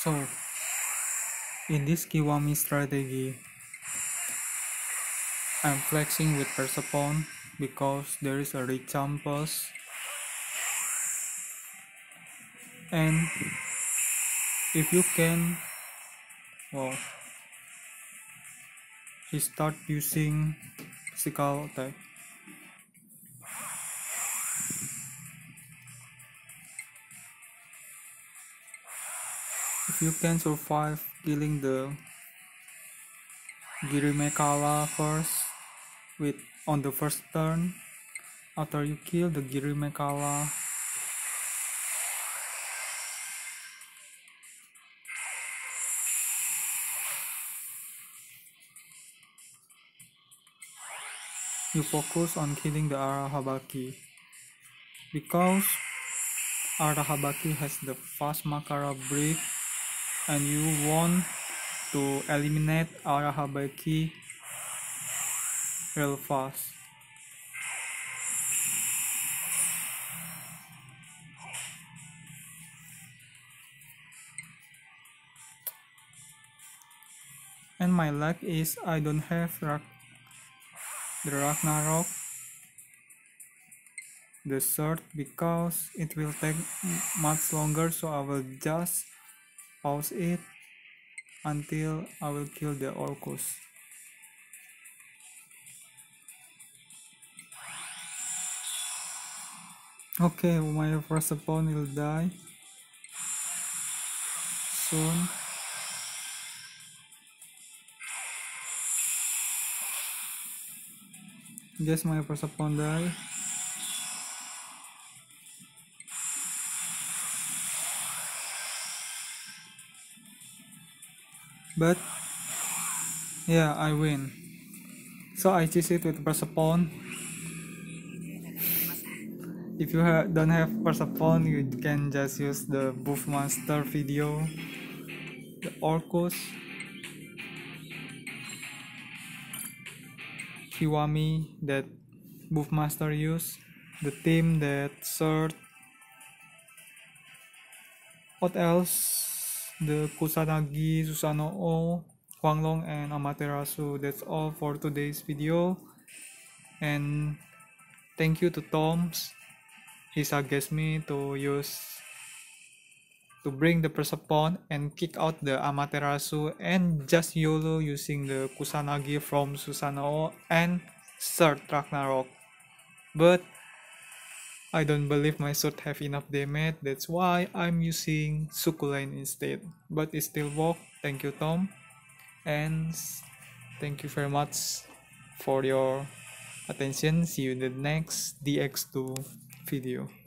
So, in this Kiwami strategy, I'm flexing with persephone because there is a recarm perse, and if you can, well, he start using physical attack. If you can survive killing the girimehkala first with on the first turn, after you kill the girimehkala, you focus on killing the arahabaki because arahabaki has the fast makara break and you want to eliminate arahabaki real fast. And my luck is I don't have the Ragnarok, the sword, because it will take much longer, so I will just pause it until I will kill the Orcus. Okay, my first opponent will die soon. Yes, my first opponent die. But yeah, I win. So I choose it with persephone. If you don't have persephone, you can just use the buff master video, the Orcus, Kiwami that buff master use, the team that search. What else? The Kusanagi, Susanoo, Huang and Amaterasu. That's all for today's video. And thank you to Tom's. He suggests me to bring the persephone and kick out the Amaterasu and just YOLO using the Kusanagi from Susanoo and start Ragnarok. But I don't believe my sword have enough damage, that's why I'm using lain instead. But it still works. Thank you, Tom. And thank you very much for your attention. See you in the next DX2 video.